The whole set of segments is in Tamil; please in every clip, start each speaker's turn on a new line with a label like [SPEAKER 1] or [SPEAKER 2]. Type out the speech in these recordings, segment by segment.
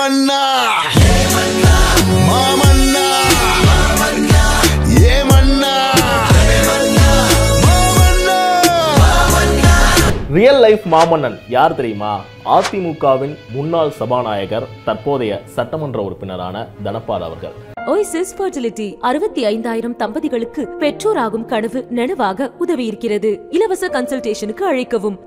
[SPEAKER 1] Maamannan Maamannan
[SPEAKER 2] real life Maamannan யார் தெரியுமா? அதிமுகவின் முன்னாள் சபாநாயகர், தற்போதைய சட்டமன்ற உறுப்பினரான தனபால் அவர்கள்.
[SPEAKER 3] OASIS FERTILITY 65,000 தம்பதிகளுக்கு பெற்றோராகும் கனவு நனவாக உதவி இருக்கிறது. இலவச கன்சல்டேஷனுக்கு அழைக்கவும்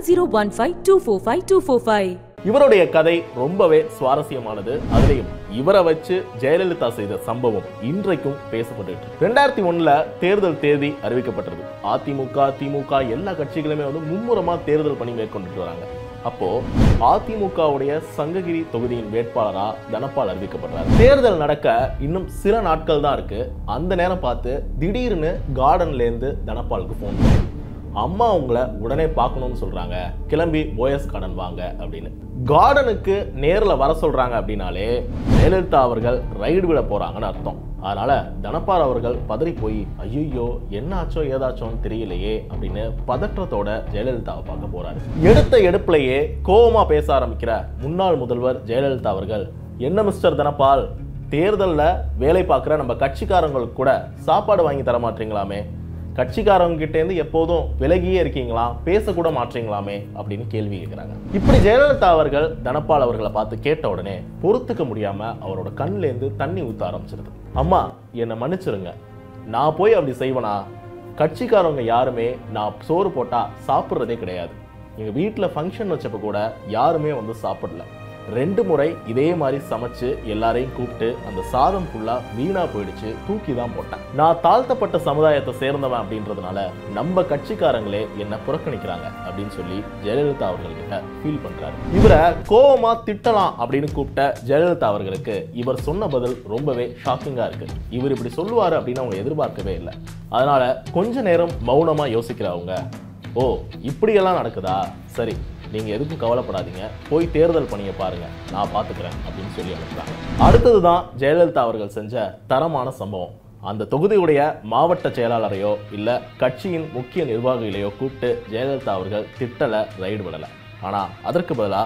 [SPEAKER 3] 9015245245.
[SPEAKER 2] இவருடைய கதை ரொம்பவே சுவாரஸ்யமானது. அதுலயும் இவரை வச்சு ஜெயலலிதா செய்த சம்பவம் இன்றைக்கும் பேசப்பட்டு 2001 தேர்தல் தேதி அறிவிக்கப்பட்டது. அதிமுக, திமுக எல்லா கட்சிகளுமே மும்முரமா தேர்தல் பணி மேற்கொண்டு வராங்க. அப்போ அதிமுகவுடைய சங்ககிரி தொகுதியின் வேட்பாளரா தனபால் அறிவிக்கப்பட்டார். தேர்தல் நடக்க இன்னும் சில நாட்கள் தான் இருக்கு. அந்த நேரம் பார்த்து திடீர்னு கார்டன்ல இருந்து தனபாலுக்கு போன் பண்ணி, அம்மா உங்களை உடனே பார்க்கணும்னு சொல்றாங்க, கிளம்பி ஓஎஸ் கார்டன் வாங்க அப்படின்னு. கார்டனுக்கு நேர்ல வர சொல்றாங்க அப்படின்னாலே ஜெயலலிதா அவர்கள் ரைடு விட போறாங்கன்னு அர்த்தம். அதனால தனபால் அவர்கள் பதறி போய், ஐயோ என்ன ஆச்சோ ஏதாச்சோன்னு தெரியலையே அப்படின்னு பதற்றத்தோட ஜெயலலிதாவை பார்க்க போறாரு. எடுத்த எடுப்புலயே கோவமா பேச ஆரம்பிக்கிற முன்னாள் முதல்வர் ஜெயலலிதா அவர்கள், என்ன மிஸ்டர் தனபால், தேர்தல்ல வேலை பார்க்குற நம்ம கட்சிக்காரங்களுக்கு கூட சாப்பாடு வாங்கி தர மாட்டீங்களாமே, கட்சிக்காரங்க கிட்ட இருந்து எப்போதும் விலகியே இருக்கீங்களா, பேசக்கூட மாற்றீங்களாமே அப்படின்னு கேள்வி கேட்கிறாங்க. இப்படி ஜெயலலிதா அவர்கள் தனபால் அவர்களை பார்த்து கேட்ட உடனே பொறுத்துக்க முடியாம அவரோட கண்ணுல இருந்து தண்ணி ஊத்த ஆரம்பிச்சிருது. அம்மா என்னை மன்னிச்சிருங்க, நான் போய் அப்படி செய்வனா? கட்சிக்காரவங்க யாருமே நான் சோறு போட்டா சாப்பிட்றதே கிடையாது. எங்க வீட்டுல ஃபங்க்ஷன் வச்சப்ப கூட யாருமே சாப்பிடல. 2 முறை இதே மாதிரி சமைச்சு எல்லாரையும் கூப்பிட்டு அந்த சாதம் ஃபுல்லா வீணா போயிடுச்சு, தூக்கி தான் போட்டேன். நான் தாழ்த்தப்பட்ட சமுதாயத்தை சேர்ந்தவன் அப்படின்றதுனால நம்ம கட்சிக்காரங்களே என்ன புறக்கணிக்கிறாங்க அப்படின்னு சொல்லி ஜெயலலிதா அவர்கள்கிட்ட ஃபீல் பண்றாரு. இவரை கோவமா திட்டலாம் அப்படின்னு கூப்பிட்ட ஜெயலலிதா அவர்களுக்கு இவர் சொன்ன பதில் ரொம்பவே ஷாக்கிங்கா இருக்கு. இவர் இப்படி சொல்லுவாரு அப்படின்னு அவங்க எதிர்பார்க்கவே இல்லை. அதனால கொஞ்ச நேரம் மௌனமா யோசிக்கிறவங்க, ஓ இப்படியெல்லாம் நடக்குதா, சரி நீங்க எதுக்கும் கவலைப்படாதீங்க, போய் தேர்தல் பணியை பாருங்க, நான் பாத்துக்கிறேன் அப்படின்னு சொல்லி அனுப்புறாங்க. அடுத்ததுதான் ஜெயலலிதா அவர்கள் செஞ்ச தரமான சம்பவம். அந்த தொகுதியுடைய மாவட்ட செயலாளரையோ இல்ல கட்சியின் முக்கிய நிர்வாகிகளையோ கூப்பிட்டு ஜெயலலிதா அவர்கள் திட்டல, ரைடு விடல. ஆனா அதற்கு பதிலா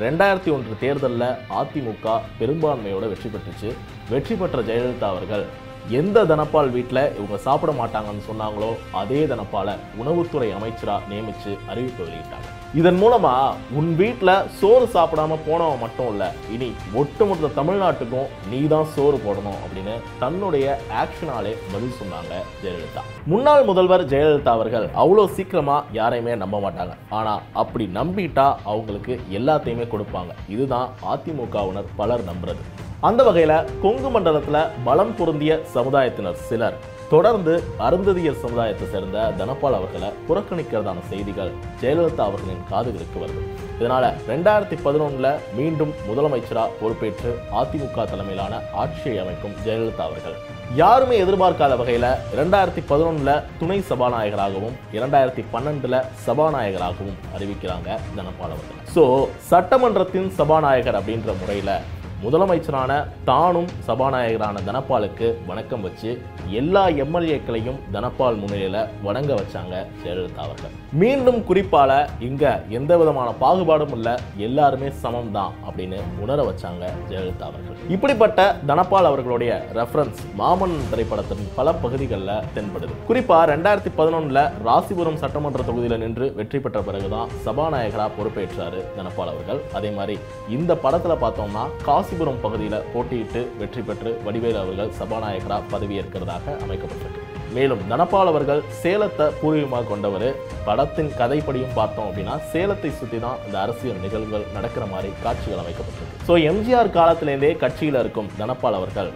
[SPEAKER 2] 2001 தேர்தலில் அதிமுக பெரும்பான்மையோட வெற்றி பெற்றுச்சு. வெற்றி பெற்ற ஜெயலலிதா அவர்கள் எந்த தனபால் வீட்டில் இவங்க சாப்பிட மாட்டாங்கன்னு சொன்னாங்களோ அதே தனபாலை உணவுத்துறை அமைச்சரா நியமிச்சு அறிவிப்பு வெளியிட்டாங்க. இதன் மூலமா உன் வீட்டில் சோறு சாப்பிடாம போனவன் மட்டும் இல்ல, இனி ஒட்டுமொத்த தமிழ்நாட்டுக்கும் நீ தான் சோறு போடணும் அப்படின்னு தன்னுடைய ஆக்ஷனாலே பதில் சொன்னாங்க ஜெயலலிதா. முன்னாள் முதல்வர் ஜெயலலிதா அவர்கள் அவ்வளோ சீக்கிரமா யாரையுமே நம்ப மாட்டாங்க. ஆனா அப்படி நம்பிட்டா அவங்களுக்கு எல்லாத்தையுமே கொடுப்பாங்க. இதுதான் அதிமுகவினர் பலர் நம்புறது. அந்த வகையில கொங்கு மண்டலத்துல பலம் பொருந்திய சமுதாயத்தினர் சிலர் தொடர்ந்து அருந்ததியர் சமுதாயத்தை சேர்ந்த தனபால் அவர்களை புறக்கணிக்கிறதான செய்திகள் ஜெயலலிதா அவர்களின் காதுகளுக்கு வருது. இதனால 2011 மீண்டும் முதலமைச்சரா பொறுப்பேற்று அதிமுக தலைமையிலான ஆட்சியை அமைக்கும் ஜெயலலிதா அவர்கள் யாருமே எதிர்பார்க்காத வகையில 2011 துணை சபாநாயகராகவும் 2012 சபாநாயகராகவும் அறிவிக்கிறாங்க தனபால் அவர்கள். சோ சட்டமன்றத்தின் சபாநாயகர் அப்படின்ற முறையில முதலமைச்சரான தானும் சபாநாயகரான தனபாலுக்கு வணக்கம் வச்சு எல்லா எம்எல்ஏக்களையும் தனபால் முன்னிலையில வணங்க வச்சாங்க ஜெயலலிதா அவர்கள். மீண்டும் குறிப்பால இங்க எந்த விதமான பாகுபாடும் இல்ல, எல்லாருமே சமம் தான் அப்படின்னு உணர வச்சாங்க ஜெயலலிதா அவர்கள். இப்படிப்பட்ட தனபால் அவர்களுடைய ரெஃபரன்ஸ் மாமன்னன் திரைப்படத்தின் பல பகுதிகளில் தென்படுது. குறிப்பா 2011 ராசிபுரம் சட்டமன்ற தொகுதியில நின்று வெற்றி பெற்ற பிறகுதான் சபாநாயகரா பொறுப்பேற்றாரு தனபால் அவர்கள். அதே மாதிரி இந்த படத்துல பார்த்தோம்னா காசிபுரம் பகுதியில் போட்டியிட்டு வெற்றி பெற்று வடிவேலு அவர்கள் சபாநாயகரா பதவியேற்கிறதாக அமைக்கப்பட்டிருக்கு. மேலும் தனபால் அவர்கள் சேலத்தை பூர்வீகமாக கொண்டவர். படத்தின் கதைப்படியும் பார்த்தோம் அப்படின்னா சேலத்தை சுற்றி தான் இந்த அரசியல் நிகழ்வுகள் நடக்கிற மாதிரி காட்சிகள் அமைக்கப்பட்டிருக்கு. ஸோ எம்ஜிஆர் காலத்திலேருந்தே கட்சியில் இருக்கும் தனபால் அவர்கள்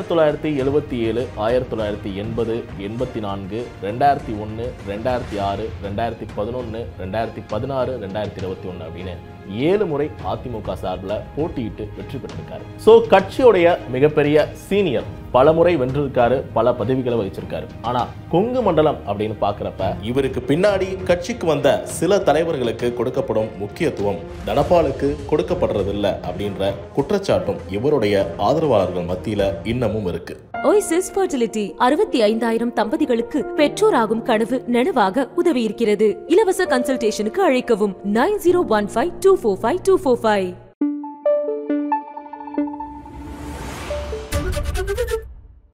[SPEAKER 2] 1977, 1980, 84, 2001, 2006, 2011, 2016, 2021 அப்படின்னு 7 முறை அதிமுக சார்பில் போட்டியிட்டு வெற்றி பெற்றிருக்காரு. ஸோ கட்சியுடைய மிகப்பெரிய சீனியர், பல முறை வென்றிருக்காரு, பல பதவிகளை வகிச்சிருக்காரு. ஆனா கொங்கு மண்டலம் அப்படின்னு பாக்குறப்ப இவருக்கு பின்னாடி கட்சிக்கு வந்த சில தலைவர்களுக்கு கொடுக்கப்படும் முக்கியத்துவம் தனபாலுக்கு கொடுக்கப்படுறதில்லை அப்படின்ற குற்றச்சாட்டும் இவருடைய ஆதரவாளர்கள் மத்தியில இன்னமும் இருக்கு.
[SPEAKER 3] OASIS FERTILITY 65,000 தம்பதிகளுக்கு பெற்றோராகும் கனவு நனவாக உதவி இருக்கிறது. இலவச கன்சல்டேஷனுக்கு அழைக்கவும் 9015245245.